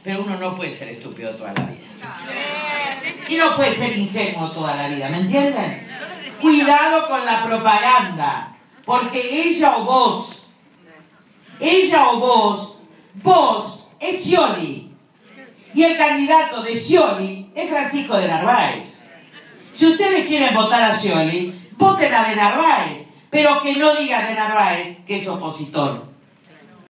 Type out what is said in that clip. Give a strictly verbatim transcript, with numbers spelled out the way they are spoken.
pero uno no puede ser estúpido toda la vida. Y no puede ser ingenuo toda la vida, ¿me entienden? Cuidado con la propaganda, porque ella o vos, ella o vos, vos es Scioli, y el candidato de Scioli es Francisco de Narváez. Si ustedes quieren votar a Scioli, voten a de Narváez, pero que no diga de Narváez que es opositor.